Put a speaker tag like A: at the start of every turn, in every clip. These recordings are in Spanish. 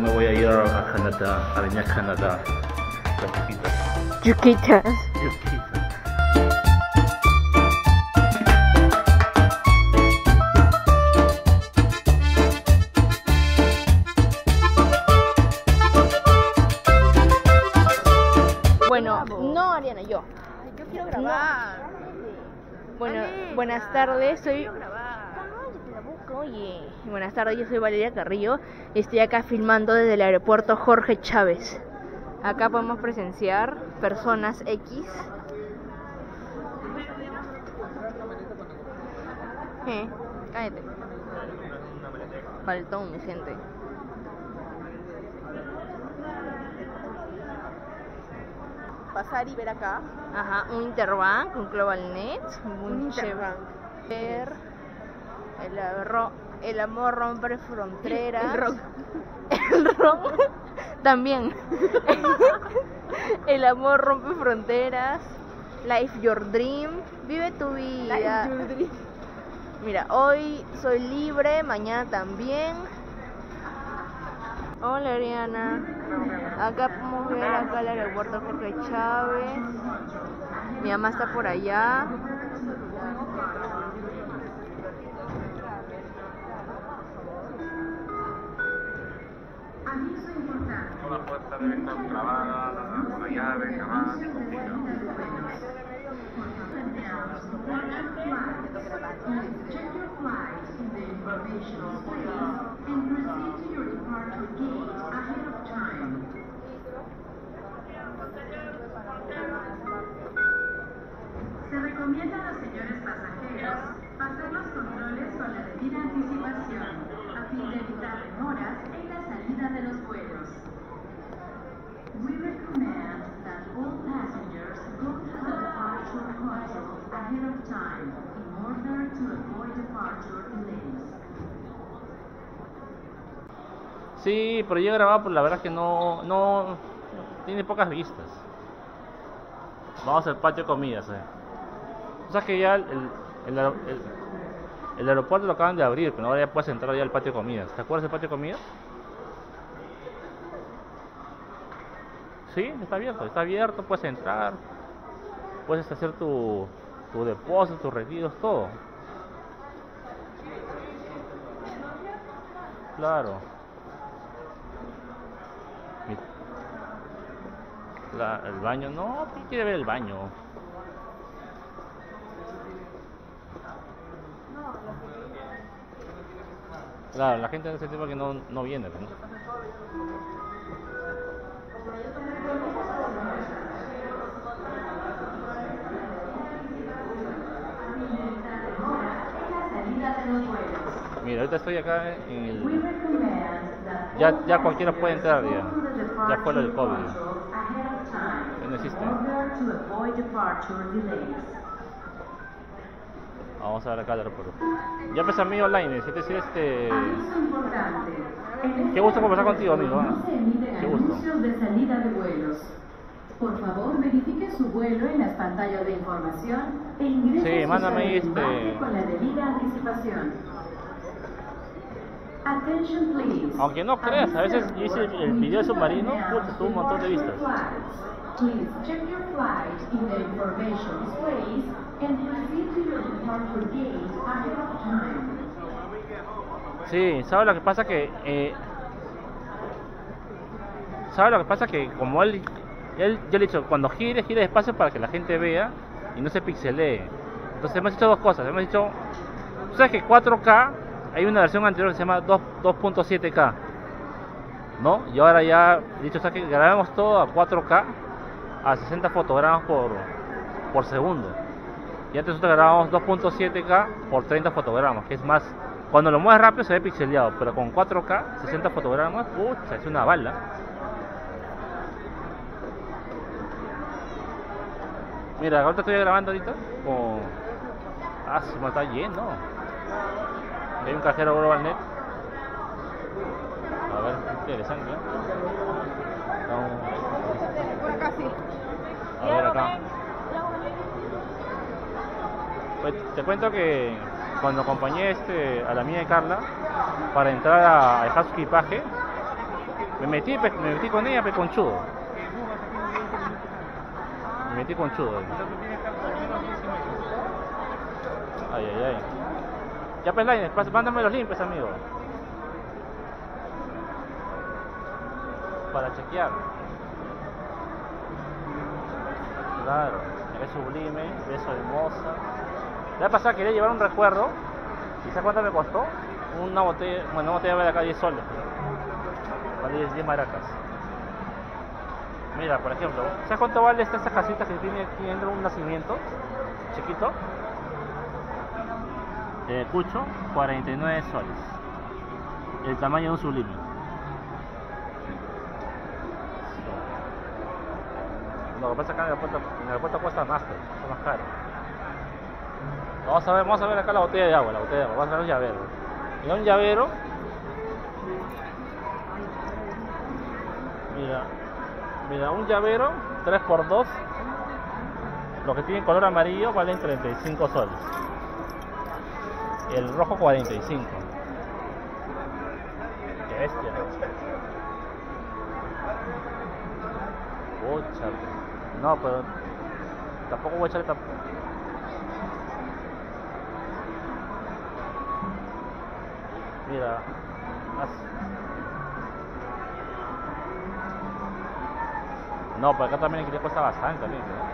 A: me voy a ir a Canadá, a venir a Canadá. Las
B: Yuquitas.
A: yuquitas.
B: Bueno, no Ariana, yo.
C: Yo quiero grabar.
B: Bueno,
C: Vale,
B: buenas tardes, soy...
C: Quiero grabar.
B: Cállate la boca, oye. Buenas tardes, yo soy Valeria Carrillo y estoy acá filmando desde el aeropuerto Jorge Chávez. Acá podemos presenciar personas X. Cállate. Faltón, mi gente.
C: Pasar y ver acá.
B: Ajá, un Interbank, un GlobalNet, un
C: Interbank.
B: Chever, el amor rompe fronteras.
C: El rock.
B: El rock también. El amor rompe fronteras. Life Your Dream. Vive tu vida. Mira, hoy soy libre, mañana también. Hola Ariana. Acá podemos ver acá el aeropuerto Jorge Chávez. Mi mamá está por allá.
A: Toda puerta debe estar grabada, con la llave, grabada.
D: Se recomienda a los señores pasajeros pasar los controles con la debida anticipación a fin de evitar demoras en la salida de los vuelos. We recommend that all passengers go to the departure controls ahead of time in order to avoid departure delays.
A: Sí, pero yo he grabado, pues la verdad es que no tiene pocas vistas. Vamos al patio de comidas, O sea que ya el aeropuerto lo acaban de abrir, pero ahora ya puedes entrar ya al patio de comidas. ¿Te acuerdas del patio de comidas? Sí, está abierto, puedes entrar, puedes hacer tu depósito, tus retiros, todo. Claro. El baño, no, ¿quién quiere ver el baño? Claro, la gente en ese tipo que no viene, ¿no? Mira, ahorita estoy acá en el... Ya cualquiera puede entrar, ya fue lo del COVID. Ya no existe. Vamos a ver acá el aeropuerto. Ya empezó mi online, es decir, Qué gusto conversar contigo, amigo. Qué gusto.
D: De salida de vuelos. Por favor, verifique su vuelo en las pantallas de información e ingrese
A: Sí, mándame
D: con la debida anticipación. Attention, please.
A: Aunque no creas, a veces yo hice el video de submarino, tuvo un montón de vistas.
D: Please check your flight in the information displays and proceed to your departure gate ahead of time.
A: Sí, ¿sabes lo que pasa? Que como él yo le he dicho, cuando gire despacio para que la gente vea y no se pixelee. Entonces hemos hecho dos cosas. Hemos dicho, tú sabes que 4K, hay una versión anterior que se llama 2.7K, ¿no? Y ahora ya he dicho, ¿sabes que grabamos todo a 4K, a 60 fotogramas por segundo? Y antes nosotros grabábamos 2.7K por 30 fotogramas, que es más, cuando lo mueves rápido se ve pixeleado, pero con 4K, 60 fotogramas, pucha, es una bala. Mira, ahorita estoy grabando ahorita con... Ah, se me está lleno. Hay un cajero GlobalNet. A ver, interesante, ¿eh?
C: Por acá sí.
A: A ver acá. Pues, te cuento que cuando acompañé a la mía de Carla para entrar a dejar su equipaje, Me metí con ella, pe conchudo. Me metí conchudo. Ay, ay, ay. Ya pues, Laine, mándame los limpios, amigo. Para chequear. Claro, es sublime, beso hermosa. La vez pasada quería llevar un recuerdo. ¿Y sabes cuánto me costó? Una botella, bueno, una botella de acá 10 soles. Vale 10 maracas. Mira, por ejemplo, ¿sabes cuánto vale esta casita que tiene aquí dentro un nacimiento? Chiquito. Cucho, 49 soles. El tamaño de un sublime. Lo que pasa es que en el aeropuerto cuesta más, está más caro. Vamos a ver acá la botella de agua, vamos a ver un llavero. Mira un llavero. Mira un llavero 3x2. Los que tienen color amarillo valen 35 soles. El rojo 45. Qué bestia. Pucha. No, pero tampoco voy a echarle Mira. No, pero acá también el que cuesta bastante también, ¿no?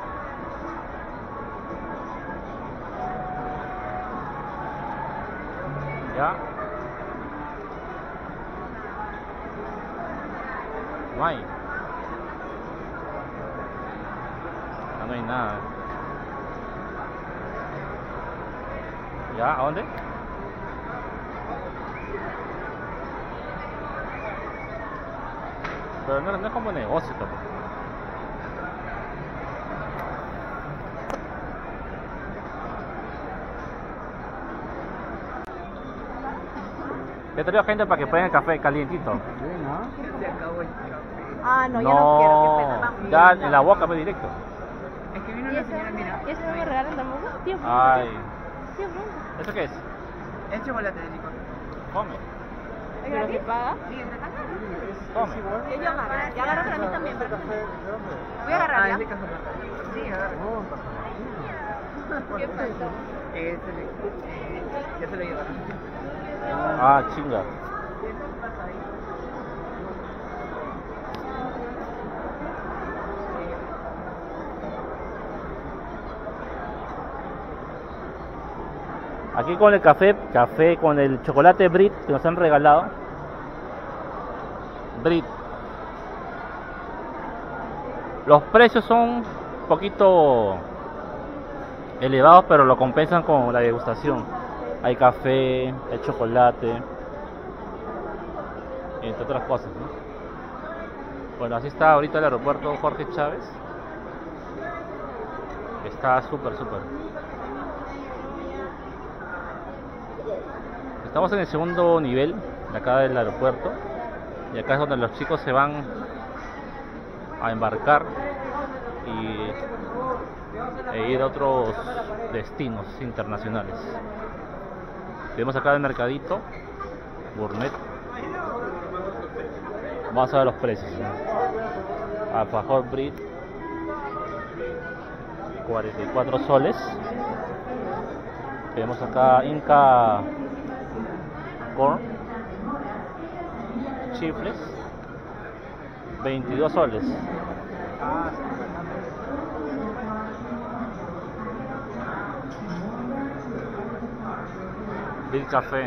A: Ya. No hay. No hay nada. ¿Ya? ¿A dónde? Pero no es como negocio tampoco. He traído gente para que prueben el café calientito.
C: Ah, no, ya no quiero, qué pena.
A: No, ya en la boca, pues directo.
C: Es que vino una señora, mira.
B: ¿Y eso no me regalan tampoco? Tío,
A: Ay,
B: tío, pronto.
A: ¿eso qué es?
C: Es chocolate de licor.
A: Come,
B: ¿Pero que paga?
C: Sí, es de acá.
A: come.
C: Yo agarro. Ya agarro para mí también, pero... Voy a agarrarla. Sí, agarro.
B: ¿Qué pasa?
C: Ya se lo llevaron.
A: Ah, chinga. Aquí con el café con el chocolate Brit que nos han regalado. Brit. Los precios son un poquito elevados, pero lo compensan con la degustación. Hay café, hay chocolate, entre otras cosas, ¿no? Bueno, así está ahorita el aeropuerto Jorge Chávez. Está súper. Estamos en el segundo nivel de acá del aeropuerto. Y acá es donde los chicos se van a embarcar e ir a otros destinos internacionales. Tenemos acá el mercadito gourmet. Vamos a ver los precios, ¿no? Alfajor Brit 44 soles. Tenemos acá Inca Corn chifles 22 soles. Bill Café.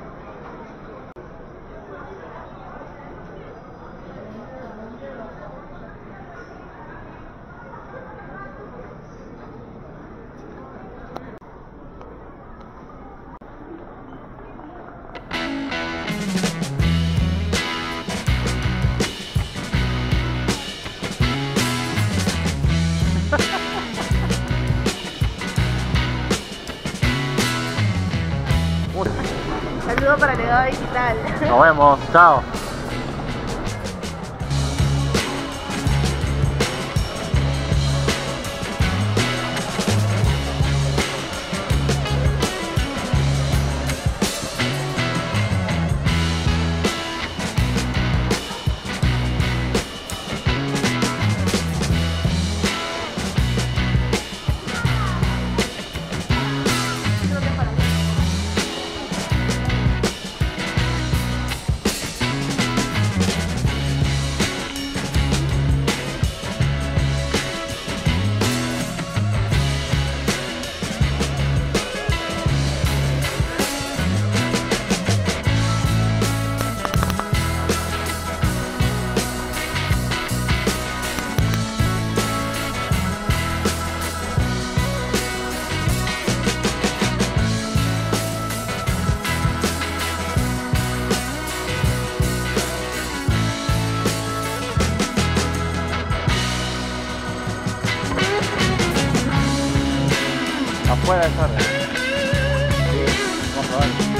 C: Saludo para el legado digital.
A: Nos vemos, chao. buena esa hora. Sí, vamos a probar.